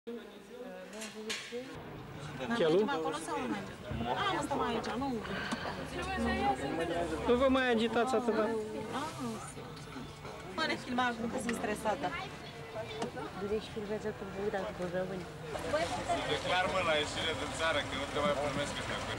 Chelul? Acolo sau nu merge? Nu stăm aici, nu. Nu vă mai agitați atâta. Mă ne filma acum că sunt stresată. Du-te și filmează cu Bogdan, cu români. Declar, mă, la ieșire din țară, că nu te mai primesc ăștia acolo.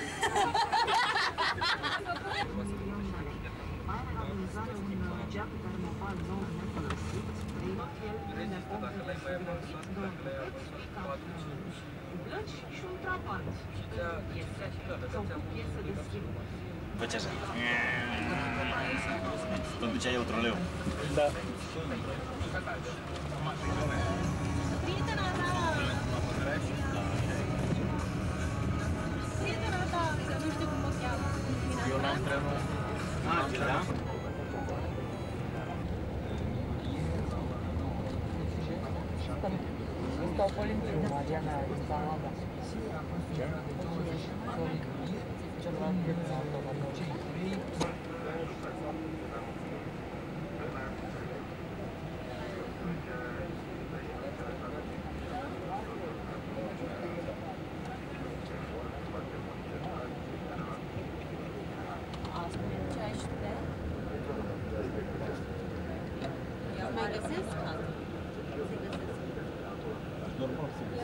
Și un trapant. Faci așa. Tot duceai eu troleu. Da. Prietena ta, că nu știu cum o cheamă. Eu l-am întrebat. Da? Stau pe limpii, Mariana, Ivanova. Celălalt de Mai găsesc? Normal, sigur.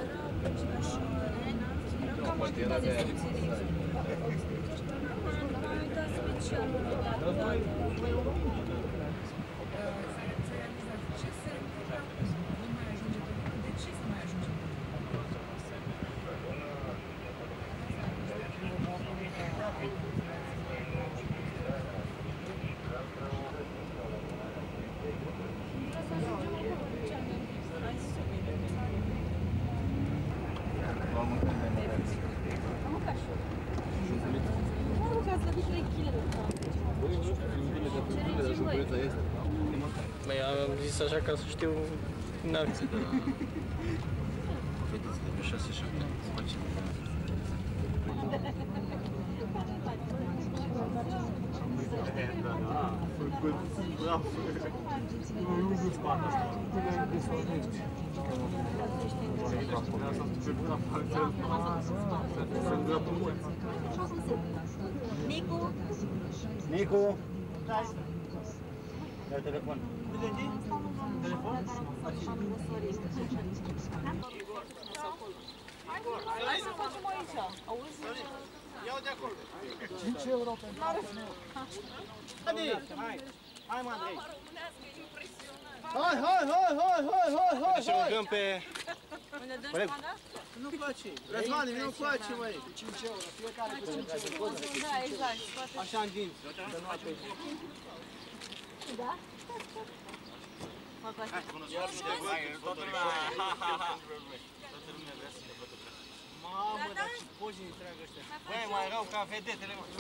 Poate era de aia. Mai am zis așa ca să știu înalți. Vedeți că pe 6-7 facem. Nicu! Nicu! Dai telefon. Telefon? Hai să facem aici. Auzi? Iau de acolo. 5 euro pentru Hai, mă, Andrei. Hai să rugăm pe... Unde dăm școala? Nu place. Răzvane, nu place, măi. 5 euro, fiecare cu 5 euro. Da, exact. Așa în dinți. Da? Fac asta. Toată lumea vrea să ne fotografieze. Mamă, dar ce pozi întreagă ăștia. Băi, mai rău ca vedetele, mă.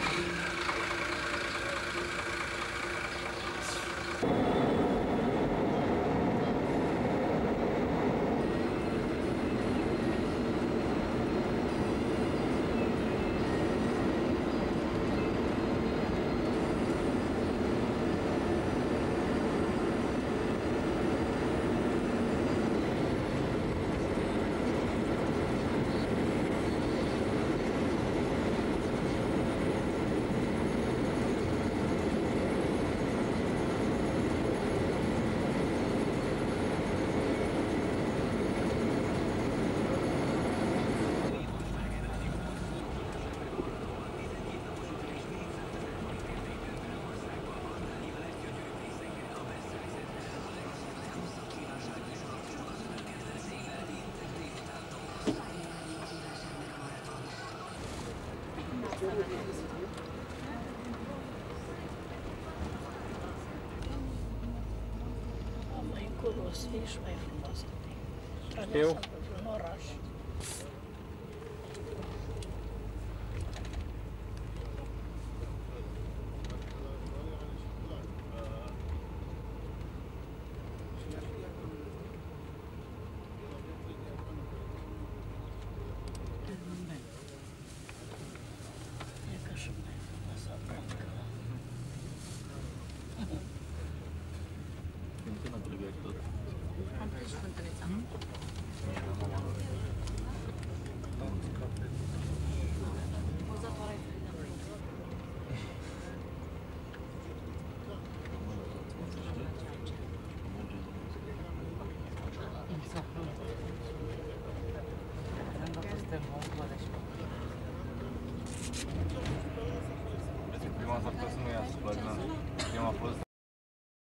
Mai încolo o să fie și mai frumos. Eu? În oraș. E ca și mai frumos aproape. Când trebuie tot. Am treci fântânița. a fost